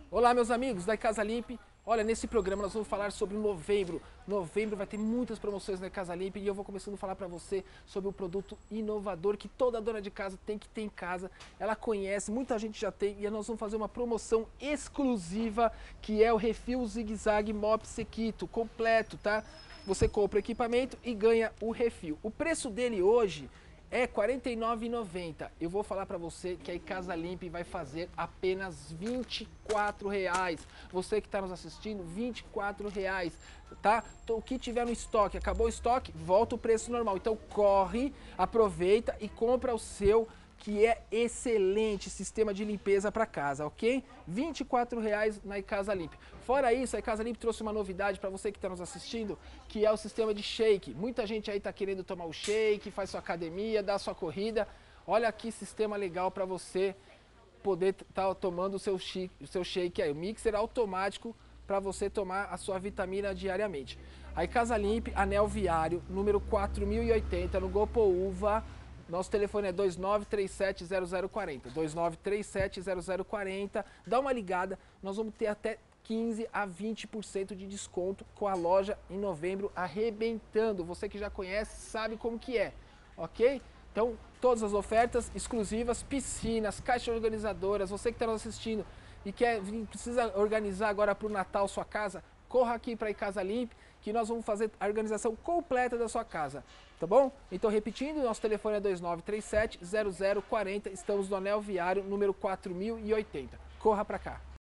Olá, meus amigos da Casa Limpe. Olha, nesse programa nós vamos falar sobre novembro. Novembro vai ter muitas promoções na Casa Limpe e eu vou começando a falar para você sobre o produto inovador que toda dona de casa tem que ter em casa. Ela conhece, muita gente já tem e nós vamos fazer uma promoção exclusiva que é o Refil Zig Zag Mop Sequito completo, tá? Você compra o equipamento e ganha o refil. O preço dele hoje é R$ 49,90. Eu vou falar para você que a Casa Limpe vai fazer apenas R$ 24,00. Você que está nos assistindo, R$ 24,00, tá? Então, o que tiver no estoque, acabou o estoque, volta o preço normal. Então corre, aproveita e compra o seu, que é excelente sistema de limpeza para casa, ok? R$ 24,00 na Casa Limpe. Fora isso, a Casa Limpe trouxe uma novidade para você que está nos assistindo, que é o sistema de shake. Muita gente aí está querendo tomar o shake, faz sua academia, dá sua corrida. Olha que sistema legal para você poder estar tomando o seu shake aí. O mixer automático para você tomar a sua vitamina diariamente. Aí Casa Limpe, anel viário, número 4080, no Gopoúva. Nosso telefone é 29370040, 29370040. Dá uma ligada, nós vamos ter até 15 a 20% de desconto com a loja em novembro arrebentando. Você que já conhece sabe como que é, ok? Então, todas as ofertas exclusivas, piscinas, caixas organizadoras, você que está nos assistindo e precisa organizar agora para o Natal sua casa, corra aqui para a Casa Limpe, que nós vamos fazer a organização completa da sua casa, tá bom? Então, repetindo, nosso telefone é 29370040, estamos no Anel Viário, número 4080. Corra para cá.